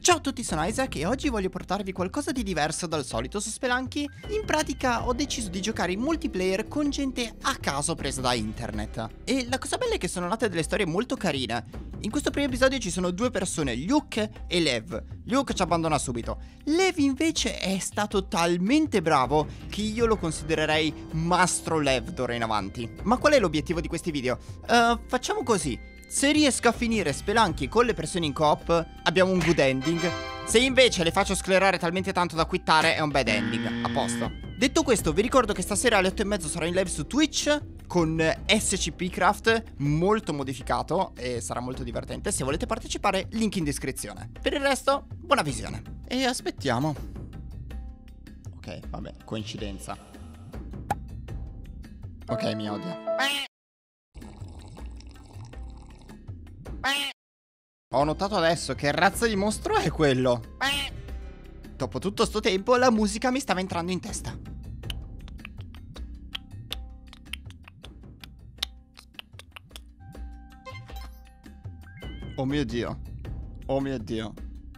Ciao a tutti, sono Isaac e oggi voglio portarvi qualcosa di diverso dal solito su Spelunky. In pratica ho deciso di giocare in multiplayer con gente a caso presa da internet. E la cosa bella è che sono nate delle storie molto carine. In questo primo episodio ci sono due persone, Luke e Lev. Luke ci abbandona subito. Lev invece è stato talmente bravo che io lo considererei Mastro Lev d'ora in avanti. Ma qual è l'obiettivo di questi video? Facciamo così. Se riesco a finire Spelunky con le persone in coop, abbiamo un good ending. Se invece le faccio sclerare talmente tanto da quittare, è un bad ending. A posto. Detto questo, vi ricordo che stasera alle 8:30 sarò in live su Twitch con SCP Craft, molto modificato e sarà molto divertente. Se volete partecipare, link in descrizione. Per il resto, buona visione. E aspettiamo. Ok, vabbè, coincidenza. Ok, mi odia. Ho notato adesso che razza di mostro è quello. Dopo tutto sto tempo la musica mi stava entrando in testa. Oh mio Dio. Oh mio Dio.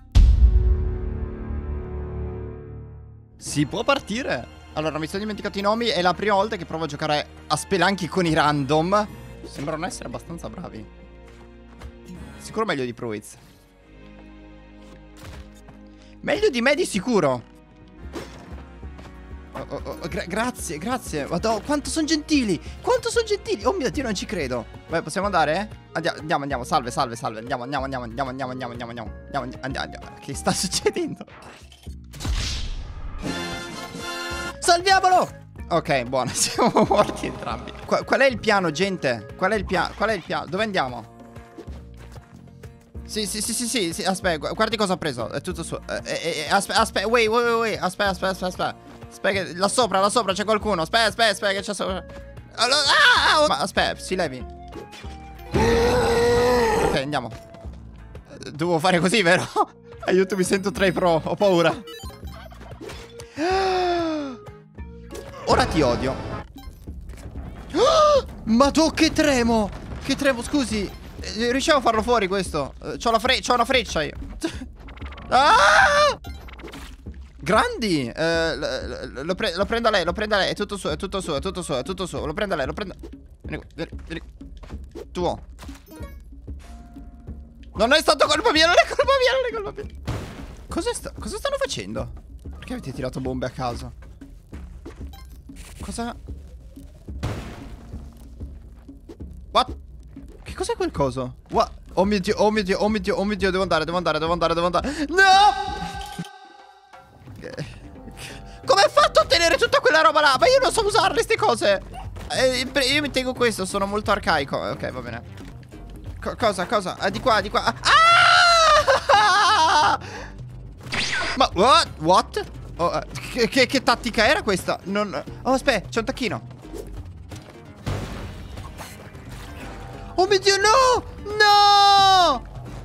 Si può partire? Allora, mi sono dimenticato i nomi. È la prima volta che provo a giocare a Spelunky con i random. Sembrano essere abbastanza bravi. Sicuro meglio di Pruiz. Meglio di me di sicuro. Grazie, grazie. Madonna, quanto sono gentili. Quanto sono gentili. Oh mio Dio, non ci credo. Vai, possiamo andare? Andiamo. Salve. Andiamo. Che sta succedendo? Salviamolo. Ok, buono, siamo morti entrambi. Qual è il piano, gente? Qual è il piano? Dove andiamo? Sì, aspetta, guardi cosa ho preso. È tutto suo. Aspetta, wait. Aspetta. Aspetta, là sopra c'è qualcuno. Aspetta, che c'è sopra. Ma aspetta, si levi. Ok, andiamo. Devo fare così, vero? Aiuto, mi sento tra i pro, ho paura. Ora ti odio. Ma tu che tremo. Scusi. Riusciamo a farlo fuori questo? C'ho una freccia io. Grandi. Lo prenda lei. È tutto suo. Lo prenda lei. Vieni. Tuo. Non è stato colpa mia. Non è colpa mia. Cosa stanno facendo? Perché avete tirato bombe a caso? Cosa? What? Che cos'è quel coso? What? Oh mio Dio, devo andare. No! Come hai fatto a ottenere tutta quella roba là? Ma io non so usarle ste cose. Io mi tengo questo, sono molto arcaico. Ok, va bene. Cosa? Di qua. Ah! Ma what? Oh, che tattica era questa? Oh, aspetta, c'è un tacchino. Oh mio Dio, no!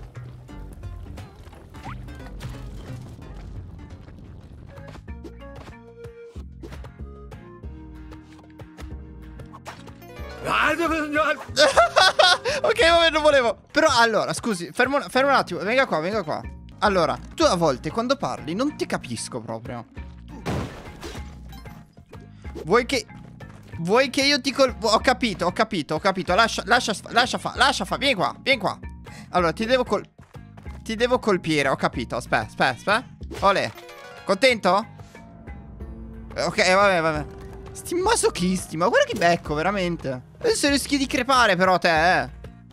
Ok, vabbè, non volevo. Però allora, scusi, fermo un attimo. Venga qua. Allora, tu a volte quando parli non ti capisco proprio. Vuoi che io ti Ho capito. Lascia fa. Vieni qua. Allora, ti devo colpire, ho capito. Aspetta. Olè. Contento? Ok, vabbè. Sti masochisti, ma guarda che becco, veramente. Adesso rischi di crepare però te,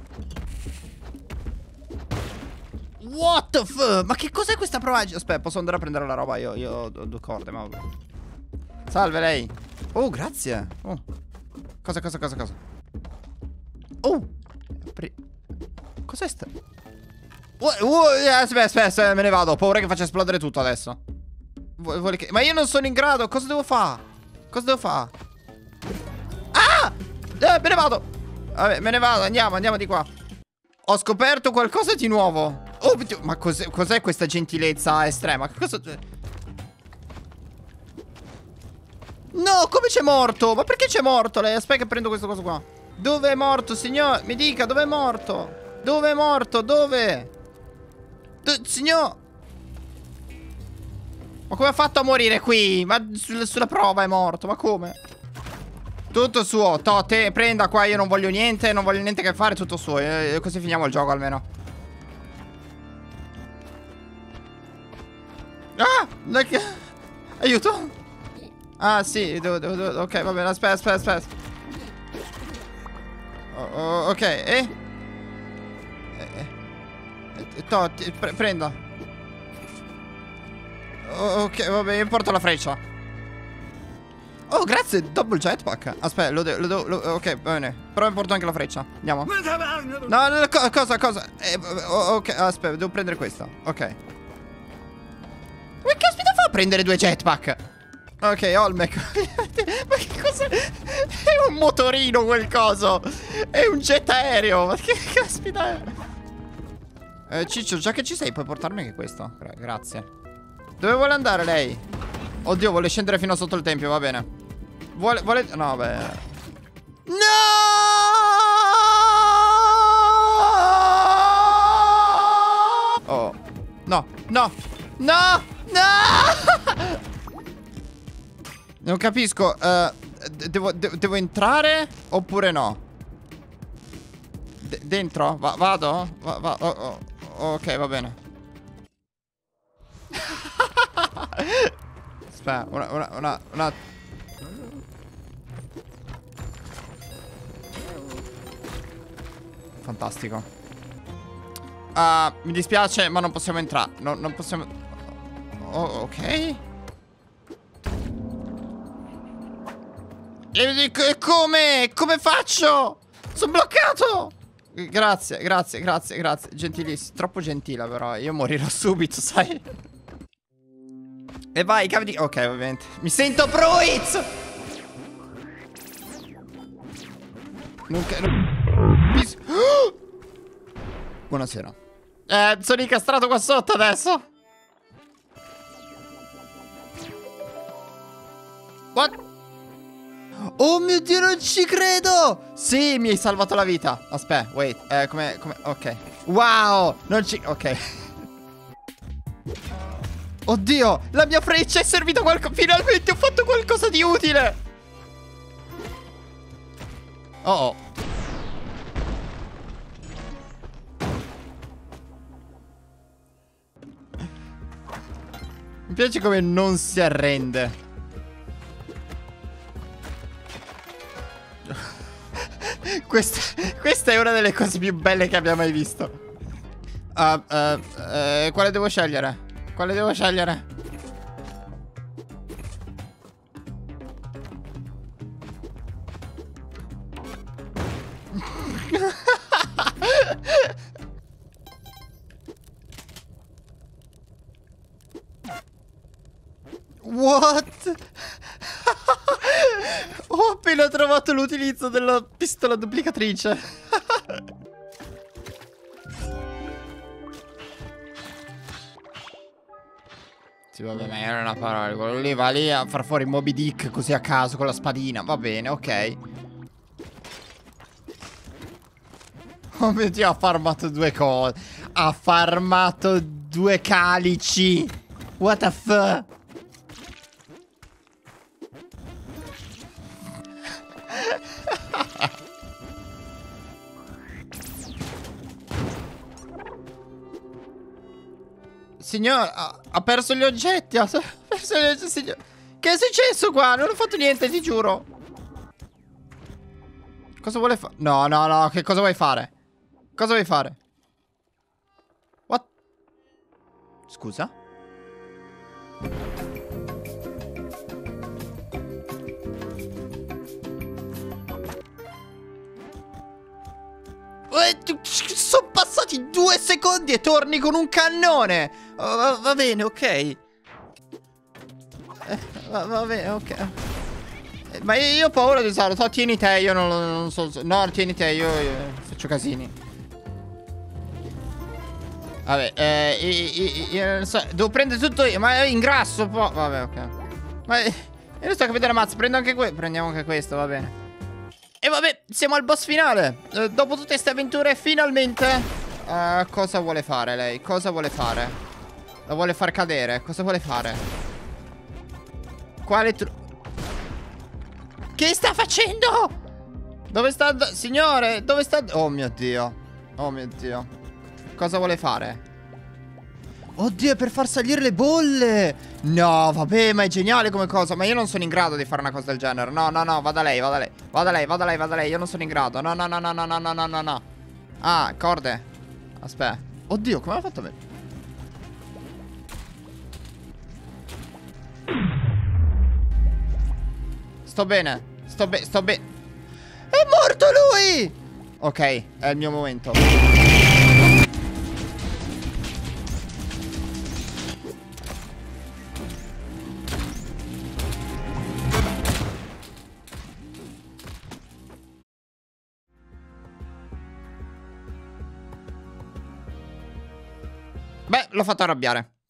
What the fuck? Ma che cos'è questa prova? Aspetta, posso andare a prendere la roba? Io ho due corde, ma vabbè. Salve lei. Oh, grazie. Oh. Cosa? Oh. Cos'è sta? Aspetta, me ne vado. Ho paura che faccia esplodere tutto adesso. Ma io non sono in grado. Cosa devo fare? Ah! Me ne vado. Vabbè, me ne vado. Andiamo di qua. Ho scoperto qualcosa di nuovo. Oh, ma cos'è questa gentilezza estrema? Cosa... No, come c'è morto? Ma perché c'è morto lei? Aspetta che prendo questo coso qua. Dove è morto, signor? Mi dica, dove è morto? Dove è morto? Dove? Signor? Ma come ha fatto a morire qui? Ma sulla prova è morto, ma come? Tutto suo, te prenda qua, io non voglio niente a che fare, tutto suo. Così finiamo il gioco almeno. Ah! Aiuto! Ah, sì, ok, va bene, aspetta. Ok, prenda. Ok, vabbè, io porto la freccia. Oh, grazie, double jetpack. Aspetta, ok, va bene. Però mi porto anche la freccia. Andiamo. No, cosa? Ok, aspetta, devo prendere questa. Ok. Come caspita fa a prendere 2 jetpack? Ok, Olmec. Ma che cos'è? È un motorino quel coso. È un jet aereo. Ma che caspita è? Ciccio, già che ci sei, puoi portarmi anche questo? Grazie. Dove vuole andare lei? Oddio, vuole scendere fino a sotto il tempio, va bene. Vuole... No, beh. No! Oh. No. Non capisco. Devo entrare oppure no? Dentro? Vado? Ok, va bene. Aspetta, una... Fantastico. Mi dispiace, ma non possiamo entrare. Non possiamo... Oh, ok. E come? Come faccio? Sono bloccato! Grazie. Gentilissimo. Troppo gentile, però. Io morirò subito, sai? E vai, cavoli. Ok, ovviamente. Mi sento Pruiz! Buonasera. Sono incastrato qua sotto adesso. What? Oh mio Dio, non ci credo! Sì, mi hai salvato la vita. Aspetta, wait. Come... Ok. Wow! Non ci... Ok. Oddio, la mia freccia è servita qualcosa. Finalmente ho fatto qualcosa di utile. Oh. Mi piace come non si arrende. Questa è una delle cose più belle che abbia mai visto. Quale devo scegliere? Quale devo scegliere? What? Ho appena trovato l'utilizzo della pistola duplicatrice. Sì, vabbè, ma era una parola. Quello lì va lì a far fuori Moby Dick così a caso con la spadina. Va bene, ok. Oh mio Dio, ha farmato 2 cose. Ha farmato 2 calici. What the fuck? Signor, ha perso gli oggetti. Ha perso gli oggetti, signor. Che è successo qua? Non ho fatto niente, ti giuro. Cosa vuole fare? No, che cosa vuoi fare? Cosa vuoi fare? What? Scusa? Sono passati 2 secondi e torni con un cannone. Va bene, ok. Va bene, ok. Ma io ho paura di usarlo. So, tieni te, io non so. No, tieni te, io faccio casini. Vabbè, io non so. Devo prendere tutto io. Ma ingrasso un po'. Vabbè, ok. Ma io non sto a vedere mazzo. Prendo anche questo. Prendiamo anche questo, va bene. E vabbè, siamo al boss finale. Dopo tutte queste avventure, finalmente. Cosa vuole fare lei? Cosa vuole fare? La vuole far cadere? Cosa vuole fare? Quale Che sta facendo? Dove sta... Signore, dove sta... Oh mio Dio. Oh mio Dio. Cosa vuole fare? Oddio, è per far salire le bolle. No, vabbè, ma è geniale come cosa. Ma io non sono in grado di fare una cosa del genere. No, no, no, vada lei, vada lei. Vada lei, vada lei, vada lei. Io non sono in grado. No, no, no, no, no, no, no, no, no, no. Ah, corde. Aspetta. Oddio, come l'ha fatto a me? Sto bene. Sto bene. È morto lui! Ok, è il mio momento. Beh, l'ho fatto arrabbiare.